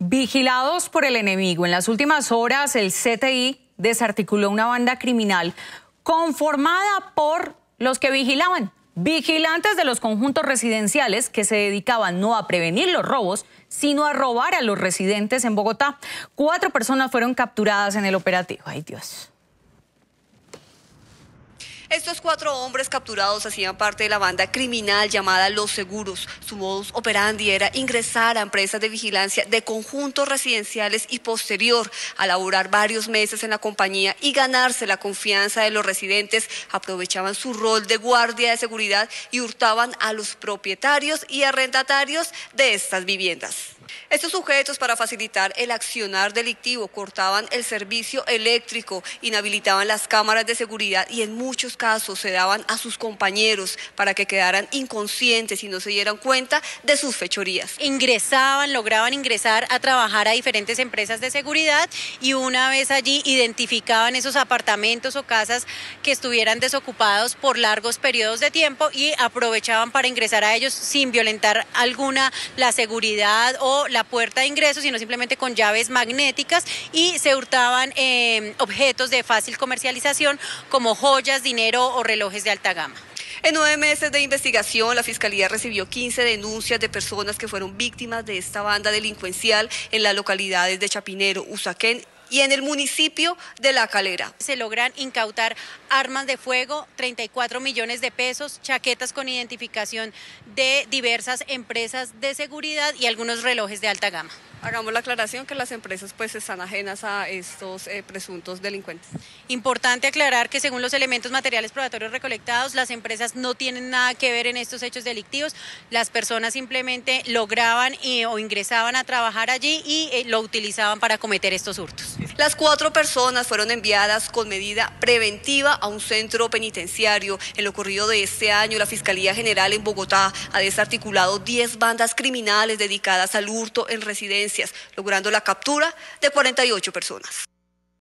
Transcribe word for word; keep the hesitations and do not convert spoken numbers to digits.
Vigilados por el enemigo, en las últimas horas el C T I desarticuló una banda criminal conformada por los que vigilaban, vigilantes de los conjuntos residenciales que se dedicaban no a prevenir los robos, sino a robar a los residentes en Bogotá. Cuatro personas fueron capturadas en el operativo. ¡Ay, Dios! Estos cuatro hombres capturados hacían parte de la banda criminal llamada Los Seguros. Su modus operandi era ingresar a empresas de vigilancia de conjuntos residenciales y posterior a laborar varios meses en la compañía y ganarse la confianza de los residentes, aprovechaban su rol de guardia de seguridad y hurtaban a los propietarios y arrendatarios de estas viviendas. Estos sujetos, para facilitar el accionar delictivo, cortaban el servicio eléctrico, inhabilitaban las cámaras de seguridad y en muchos casos se daban a sus compañeros para que quedaran inconscientes y no se dieran cuenta de sus fechorías. Ingresaban, lograban ingresar a trabajar a diferentes empresas de seguridad y una vez allí identificaban esos apartamentos o casas que estuvieran desocupados por largos periodos de tiempo y aprovechaban para ingresar a ellos sin violentar alguna la seguridad o la puerta de ingreso, sino simplemente con llaves magnéticas, y se hurtaban eh, objetos de fácil comercialización como joyas, dinero o relojes de alta gama. En nueve meses de investigación, la Fiscalía recibió quince denuncias de personas que fueron víctimas de esta banda delincuencial en las localidades de Chapinero, Usaquén y en el municipio de La Calera. Se logran incautar armas de fuego, treinta y cuatro millones de pesos, chaquetas con identificación de diversas empresas de seguridad y algunos relojes de alta gama. Hagamos la aclaración que las empresas pues están ajenas a estos eh, presuntos delincuentes. Importante aclarar que según los elementos materiales probatorios recolectados, las empresas no tienen nada que ver en estos hechos delictivos. Las personas simplemente lograban y, o ingresaban a trabajar allí y eh, lo utilizaban para cometer estos hurtos. Las cuatro personas fueron enviadas con medida preventiva a un centro penitenciario. En lo corrido de este año, la Fiscalía General en Bogotá ha desarticulado diez bandas criminales dedicadas al hurto en residencias, logrando la captura de cuarenta y ocho personas.